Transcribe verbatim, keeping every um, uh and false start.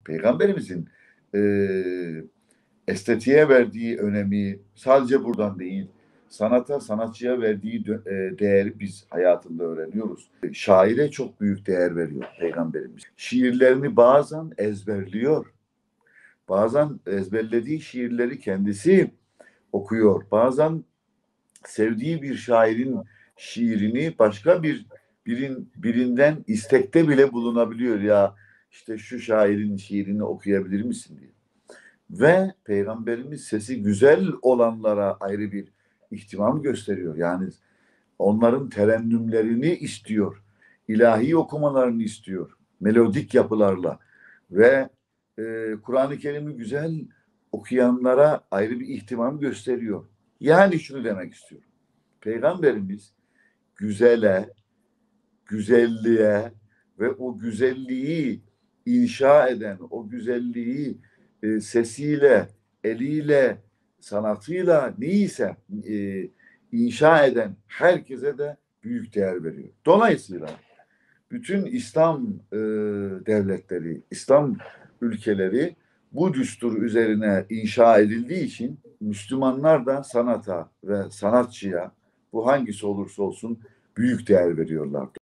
Peygamberimizin e, estetiğe verdiği önemi sadece buradan değil, sanata, sanatçıya verdiği dö- e, değeri biz hayatında öğreniyoruz. Şaire çok büyük değer veriyor Peygamberimiz. Şiirlerini bazen ezberliyor. Bazen ezberlediği şiirleri kendisi okuyor. Bazen sevdiği bir şairin şiirini başka bir birin birinden istekte bile bulunabiliyor, ya işte şu şairin şiirini okuyabilir misin diye. Ve Peygamberimiz sesi güzel olanlara ayrı bir ihtimam gösteriyor. Yani onların terennümlerini istiyor. İlahi okumalarını istiyor. Melodik yapılarla. Ve e, Kur'an-ı Kerim'i güzel okuyanlara ayrı bir ihtimam gösteriyor. Yani şunu demek istiyorum. Peygamberimiz güzele, güzelliğe ve o güzelliği inşa eden, o güzelliği e, sesiyle, eliyle, sanatıyla neyse e, inşa eden herkese de büyük değer veriyor. Dolayısıyla bütün İslam e, devletleri, İslam ülkeleri bu düstur üzerine inşa edildiği için Müslümanlar da sanata ve sanatçıya, bu hangisi olursa olsun, büyük değer veriyorlar.